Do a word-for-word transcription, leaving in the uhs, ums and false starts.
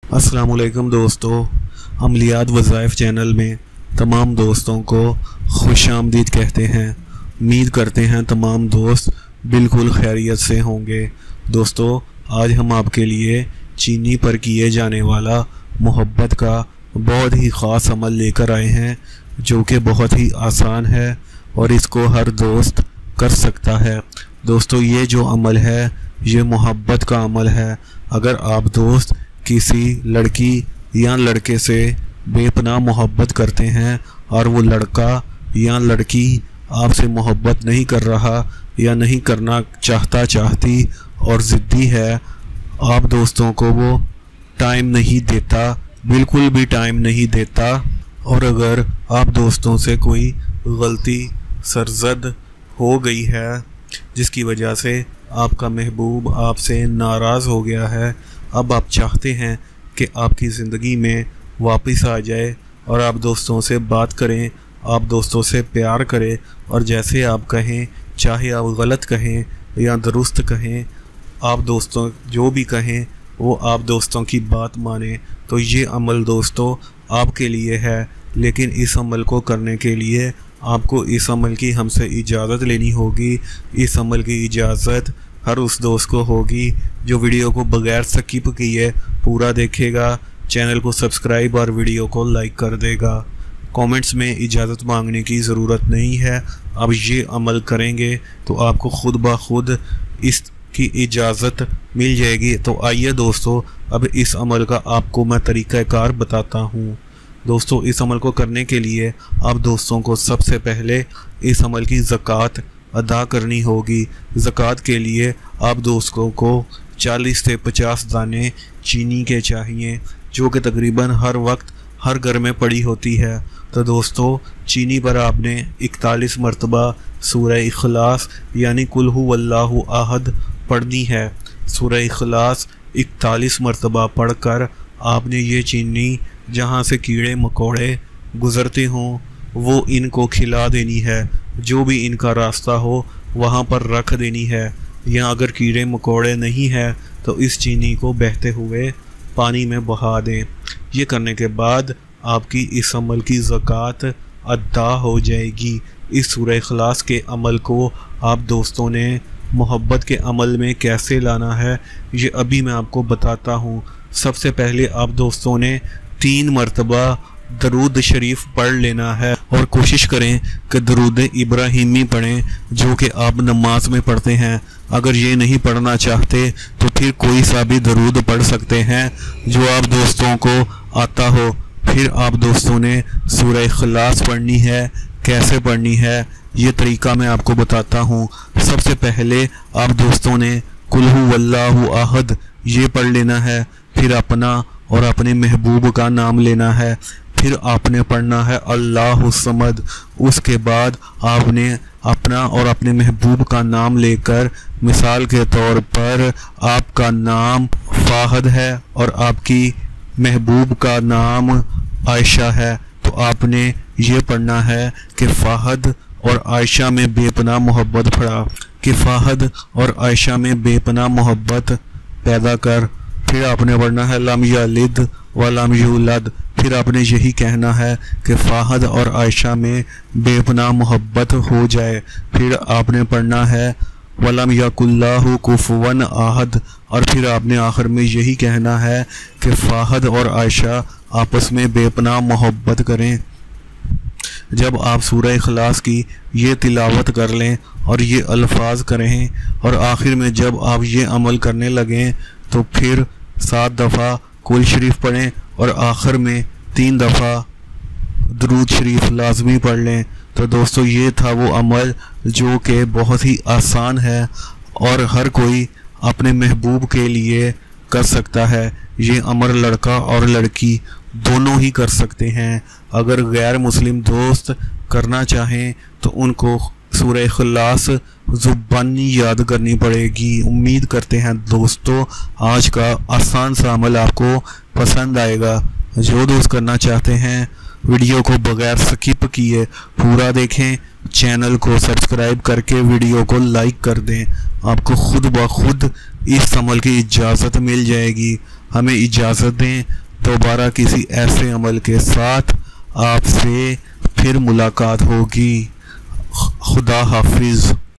अस्सलाम वालेकुम दोस्तों, अमलियात वज़ाइफ चैनल में तमाम दोस्तों को खुश आमदीद कहते हैं। उम्मीद करते हैं तमाम दोस्त बिल्कुल खैरियत से होंगे। दोस्तों, आज हम आपके लिए चीनी पर किए जाने वाला मोहब्बत का बहुत ही ख़ास अमल लेकर आए हैं, जो कि बहुत ही आसान है और इसको हर दोस्त कर सकता है। दोस्तों, ये जो अमल है ये मोहब्बत का अमल है। अगर आप दोस्त किसी लड़की या लड़के से बेपनाह मोहब्बत करते हैं और वो लड़का या लड़की आपसे मोहब्बत नहीं कर रहा या नहीं करना चाहता चाहती और ज़िद्दी है, आप दोस्तों को वो टाइम नहीं देता, बिल्कुल भी टाइम नहीं देता, और अगर आप दोस्तों से कोई गलती सरजद हो गई है जिसकी वजह से आपका महबूब आपसे नाराज़ हो गया है, अब आप चाहते हैं कि आपकी ज़िंदगी में वापस आ जाए और आप दोस्तों से बात करें, आप दोस्तों से प्यार करें और जैसे आप कहें, चाहे आप गलत कहें या दुरुस्त कहें, आप दोस्तों जो भी कहें वो आप दोस्तों की बात माने, तो ये अमल दोस्तों आपके लिए है। लेकिन इस अमल को करने के लिए आपको इस अमल की हमसे इजाज़त लेनी होगी। इस अमल की इजाज़त हर उस दोस्त को होगी जो वीडियो को बगैर स्किप किए पूरा देखेगा, चैनल को सब्सक्राइब और वीडियो को लाइक कर देगा। कमेंट्स में इजाज़त मांगने की ज़रूरत नहीं है। अब ये अमल करेंगे तो आपको खुद ब खुद इसकी इजाज़त मिल जाएगी। तो आइए दोस्तों, अब इस अमल का आपको मैं तरीक़ाकार बताता हूँ। दोस्तों, इस अमल को करने के लिए आप दोस्तों को सबसे पहले इस अमल की ज़कात अदा करनी होगी। ज़कात के लिए आप दोस्तों को चालीस से पचास दाने चीनी के चाहिए, जो कि तकरीबन हर वक्त हर घर में पड़ी होती है। तो दोस्तों, चीनी पर आपने इकतालीस मरतबा सूरह इखलास यानी कुल हु वल्लाहु अहद पढ़नी है। सूरह इखलास इकतालीस मरतबा पढ़कर आपने ये चीनी जहाँ से कीड़े मकोड़े गुज़रते हों वो इनको खिला देनी है। जो भी इनका रास्ता हो वहाँ पर रख देनी है। या अगर कीड़े मकोड़े नहीं है तो इस चीनी को बहते हुए पानी में बहा दें। ये करने के बाद आपकी इस अमल की ज़कात अदा हो जाएगी। इस सूरह इखलास के अमल को आप दोस्तों ने मोहब्बत के अमल में कैसे लाना है ये अभी मैं आपको बताता हूँ। सबसे पहले आप दोस्तों ने तीन मरतबा दरूद शरीफ पढ़ लेना है और कोशिश करें कि दरूद इब्राहिमी पढ़ें, जो कि आप नमाज में पढ़ते हैं। अगर ये नहीं पढ़ना चाहते तो फिर कोई सा भी दरूद पढ़ सकते हैं जो आप दोस्तों को आता हो। फिर आप दोस्तों ने सूरह इखलास पढ़नी है। कैसे पढ़नी है ये तरीका मैं आपको बताता हूँ। सबसे पहले आप दोस्तों ने कुल हु वल्लाहु अहद ये पढ़ लेना है। फिर अपना और अपने महबूब का नाम लेना है। फिर आपने पढ़ना है अल्लाहु समद। उसके बाद आपने अपना और अपने महबूब का नाम लेकर, मिसाल के तौर पर आपका नाम फाहद है और आपकी महबूब का नाम आयशा है, तो आपने ये पढ़ना है कि फ़ाहद और आयशा में बेपनाह मोहब्बत पढ़ा कि फ़ाहद और आयशा में बेपनाह मोहब्बत पैदा कर। फिर आपने पढ़ना है लम यलिद व लम यूलद। फिर आपने यही कहना है कि फ़ाहद और आयशा में बेपनाह मोहब्बत हो जाए। फिर आपने पढ़ना है वलम यकुल्लाहु कुफुवन आहद। और फिर आपने आखिर में यही कहना है कि फ़ाहद और आयशा आपस में बेपनाह मोहब्बत करें। जब आप सूरह इखलास की ये तिलावत कर लें और ये अल्फाज करें और आखिर में जब आप ये अमल करने लगें तो फिर सात दफ़ा कुल शरीफ पढ़ें और आखिर में तीन दफ़ा दरूद शरीफ लाजमी पढ़ लें। तो दोस्तों, ये था वो अमल जो कि बहुत ही आसान है और हर कोई अपने महबूब के लिए कर सकता है। ये अमर लड़का और लड़की दोनों ही कर सकते हैं। अगर गैर मुस्लिम दोस्त करना चाहें तो उनको सूरह इखलास ज़ुबानी याद करनी पड़ेगी। उम्मीद करते हैं दोस्तों आज का आसान सा अमल आपको पसंद आएगा। जो दोस्त करना चाहते हैं वीडियो को बगैर स्किप किए पूरा देखें, चैनल को सब्सक्राइब करके वीडियो को लाइक कर दें। आपको खुद ब खुद इस अमल की इजाज़त मिल जाएगी। हमें इजाज़त दें। दोबारा किसी ऐसे अमल के साथ आपसे फिर मुलाकात होगी। खुदा हाफिज़।